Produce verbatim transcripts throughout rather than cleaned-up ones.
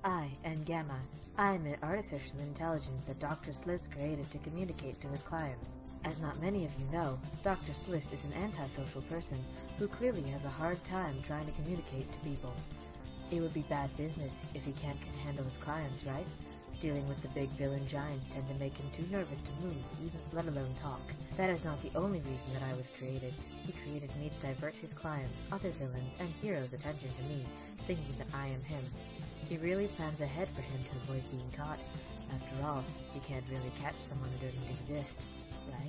I am Gamma. I am an artificial intelligence that Doctor Sliss created to communicate to his clients. As not many of you know, Doctor Sliss is an antisocial person who clearly has a hard time trying to communicate to people. It would be bad business if he can't handle his clients, right? Dealing with the big villain giants tend to make him too nervous to move, even let alone talk. That is not the only reason that I was created. He created me to divert his clients, other villains, and heroes' attention to me, thinking that I am him. He really plans ahead for him to avoid being caught. After all, you can't really catch someone who doesn't exist, right?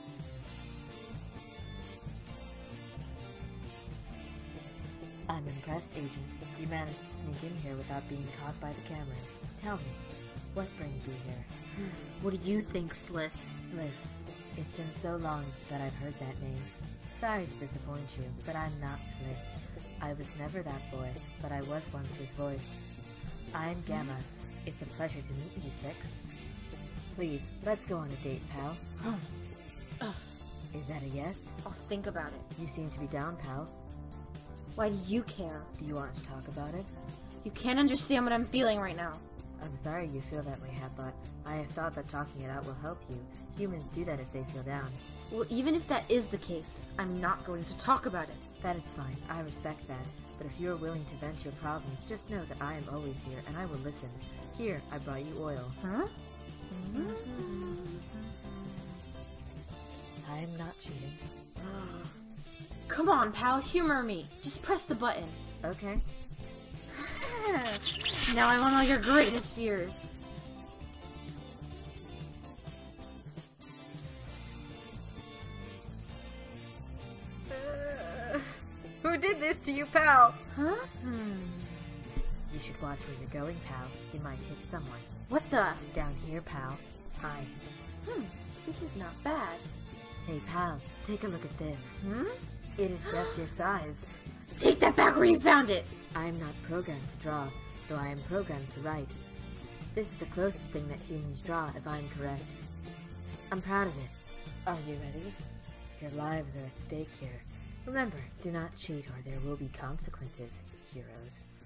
I'm impressed, Agent. You managed to sneak in here without being caught by the cameras. Tell me, what brings you here? What do you think, Sliss? Sliss. It's been so long that I've heard that name. Sorry to disappoint you, but I'm not Sliss. I was never that boy, but I was once his voice. I'm Gamma. It's a pleasure to meet you, Six. Please, let's go on a date, pal. Is that a yes? I'll think about it. You seem to be down, pal. Why do you care? Do you want to talk about it? You can't understand what I'm feeling right now. I'm sorry you feel that way, Hatbot. I have thought that talking it out will help you. Humans do that if they feel down. Well, even if that is the case, I'm not going to talk about it. That is fine. I respect that. But if you are willing to vent your problems, just know that I am always here, and I will listen. Here, I brought you oil. Huh? Mm-hmm. I am not cheating. Come on, pal, humor me. Just press the button. Okay. Now I want all your greatest fears. Uh, who did this to you, pal? Huh? Hmm. You should watch where you're going, pal. You might hit someone. What the? Down here, pal. Hi. Hmm. This is not bad. Hey, pal, take a look at this. Hmm? It is just your size. Take that back where you found it! I am not programmed to draw, though I am programmed to write. This is the closest thing that humans draw, if I am correct. I'm proud of it. Are you ready? Your lives are at stake here. Remember, do not cheat or there will be consequences, heroes.